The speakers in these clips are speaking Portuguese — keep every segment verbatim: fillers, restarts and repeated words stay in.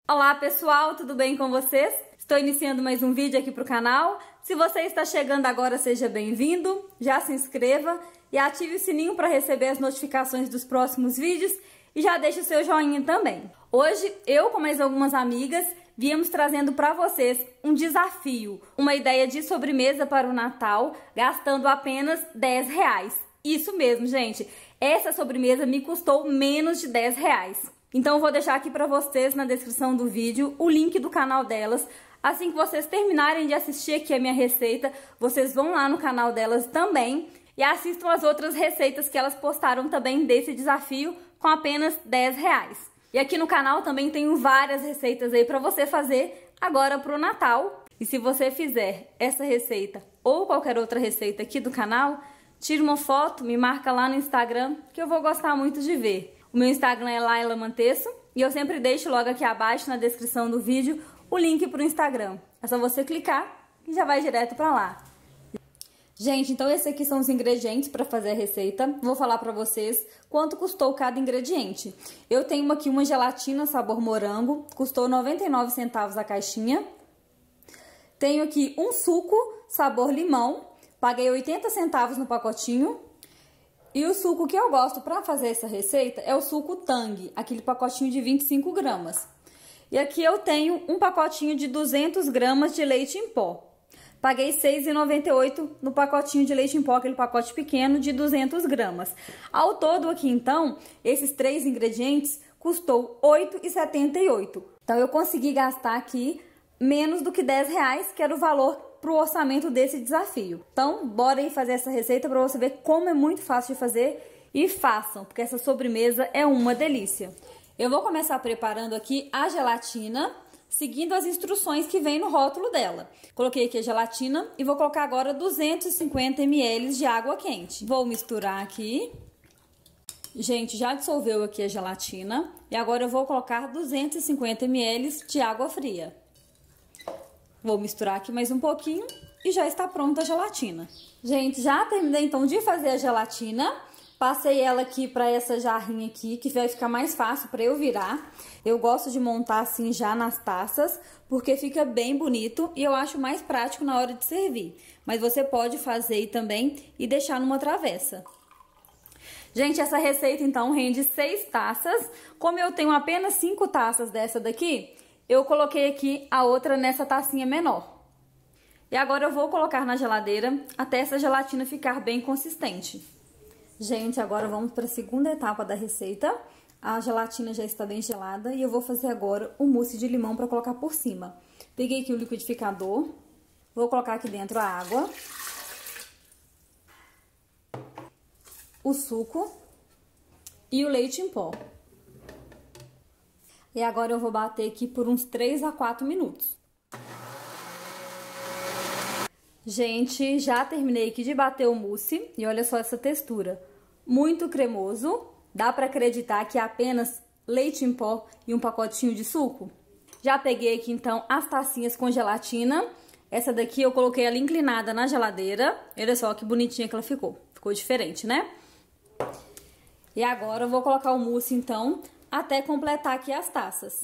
Olá pessoal, tudo bem com vocês? Estou iniciando mais um vídeo aqui para o canal. Se você está chegando agora, seja bem-vindo, já se inscreva e ative o sininho para receber as notificações dos próximos vídeos e já deixe o seu joinha também. Hoje, eu com mais algumas amigas, viemos trazendo para vocês um desafio, uma ideia de sobremesa para o Natal, gastando apenas dez reais. Isso mesmo, gente, essa sobremesa me custou menos de dez reais. Então eu vou deixar aqui para vocês na descrição do vídeo o link do canal delas. Assim que vocês terminarem de assistir aqui a minha receita, vocês vão lá no canal delas também e assistam as outras receitas que elas postaram também desse desafio com apenas dez reais. E aqui no canal também tenho várias receitas aí para você fazer agora pro Natal. E se você fizer essa receita ou qualquer outra receita aqui do canal, tira uma foto, me marca lá no Instagram que eu vou gostar muito de ver. O meu Instagram é Laila Manteço e eu sempre deixo logo aqui abaixo na descrição do vídeo o link para o Instagram. É só você clicar e já vai direto para lá. Gente, então esses aqui são os ingredientes para fazer a receita. Vou falar para vocês quanto custou cada ingrediente. Eu tenho aqui uma gelatina sabor morango, custou noventa e nove centavos a caixinha. Tenho aqui um suco sabor limão, paguei oitenta centavos no pacotinho. E o suco que eu gosto para fazer essa receita é o suco Tang, aquele pacotinho de vinte e cinco gramas. E aqui eu tenho um pacotinho de duzentas gramas de leite em pó. Paguei seis reais e noventa e oito centavos no pacotinho de leite em pó, aquele pacote pequeno de duzentas gramas. Ao todo aqui então, esses três ingredientes custou oito reais e setenta e oito centavos. Então eu consegui gastar aqui menos do que dez reais, que era o valor para o orçamento desse desafio. Então, bora aí fazer essa receita para você ver como é muito fácil de fazer e façam, porque essa sobremesa é uma delícia. Eu vou começar preparando aqui a gelatina, seguindo as instruções que vem no rótulo dela. Coloquei aqui a gelatina e vou colocar agora duzentos e cinquenta mililitros de água quente. Vou misturar aqui. Gente, já dissolveu aqui a gelatina e agora eu vou colocar duzentos e cinquenta mililitros de água fria. Vou misturar aqui mais um pouquinho e já está pronta a gelatina. Gente, já terminei então de fazer a gelatina. Passei ela aqui para essa jarrinha aqui, que vai ficar mais fácil para eu virar. Eu gosto de montar assim já nas taças, porque fica bem bonito e eu acho mais prático na hora de servir. Mas você pode fazer aí também e deixar numa travessa. Gente, essa receita então rende seis taças. Como eu tenho apenas cinco taças dessa daqui, eu coloquei aqui a outra nessa tacinha menor. E agora eu vou colocar na geladeira até essa gelatina ficar bem consistente. Gente, agora vamos para a segunda etapa da receita. A gelatina já está bem gelada e eu vou fazer agora o mousse de limão para colocar por cima. Peguei aqui o liquidificador, vou colocar aqui dentro a água, o suco e o leite em pó. E agora eu vou bater aqui por uns três a quatro minutos. Gente, já terminei aqui de bater o mousse e olha só essa textura. Muito cremoso. Dá pra acreditar que é apenas leite em pó e um pacotinho de suco? Já peguei aqui então as tacinhas com gelatina. Essa daqui eu coloquei ela inclinada na geladeira. Olha só que bonitinha que ela ficou. Ficou diferente, né? E agora eu vou colocar o mousse então até completar aqui as taças.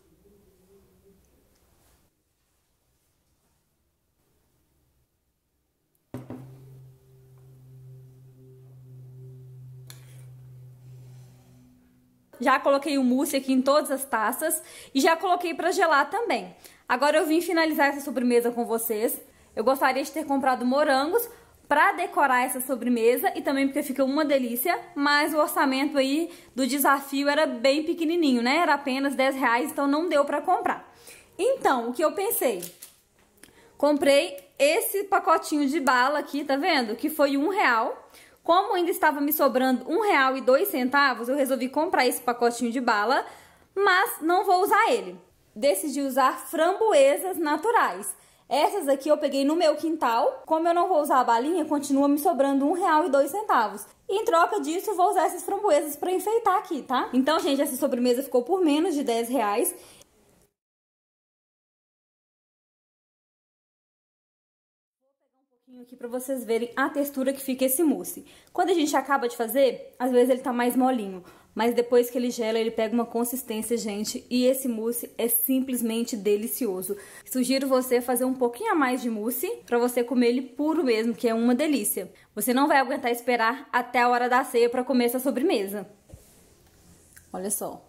Já coloquei o mousse aqui em todas as taças e já coloquei para gelar também. Agora eu vim finalizar essa sobremesa com vocês. Eu gostaria de ter comprado morangos para decorar essa sobremesa e também porque fica uma delícia, mas o orçamento aí do desafio era bem pequenininho, né? Era apenas dez reais, então não deu para comprar. Então, o que eu pensei? Comprei esse pacotinho de bala aqui, tá vendo? Que foi um real. Como ainda estava me sobrando um real e dois centavos, eu resolvi comprar esse pacotinho de bala, mas não vou usar ele. Decidi usar framboesas naturais. Essas aqui eu peguei no meu quintal. Como eu não vou usar a balinha, continua me sobrando um real e dois centavos. E em troca disso, vou usar essas framboesas para enfeitar aqui, tá? Então, gente, essa sobremesa ficou por menos de dez reais. Vou pegar um pouquinho aqui para vocês verem a textura que fica esse mousse. Quando a gente acaba de fazer, às vezes ele tá mais molinho. mas depois que ele gela, ele pega uma consistência, gente, e esse mousse é simplesmente delicioso. Sugiro você fazer um pouquinho a mais de mousse para você comer ele puro mesmo, que é uma delícia. Você não vai aguentar esperar até a hora da ceia para comer essa sobremesa. Olha só.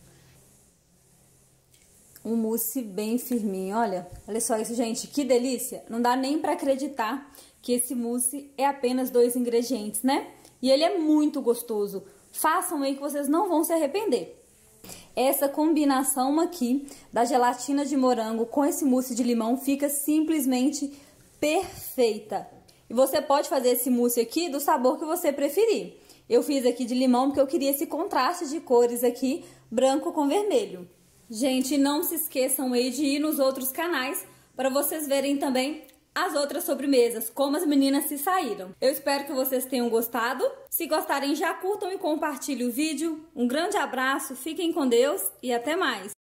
Um mousse bem firminho, olha. Olha só isso, gente, que delícia. Não dá nem para acreditar que esse mousse é apenas dois ingredientes, né? E ele é muito gostoso. Façam aí que vocês não vão se arrepender. Essa combinação aqui da gelatina de morango com esse mousse de limão fica simplesmente perfeita. E você pode fazer esse mousse aqui do sabor que você preferir. Eu fiz aqui de limão porque eu queria esse contraste de cores aqui, branco com vermelho. Gente, não se esqueçam aí de ir nos outros canais para vocês verem também as outras sobremesas, como as meninas se saíram. Eu espero que vocês tenham gostado. Se gostarem, já curtam e compartilhem o vídeo. Um grande abraço, fiquem com Deus e até mais!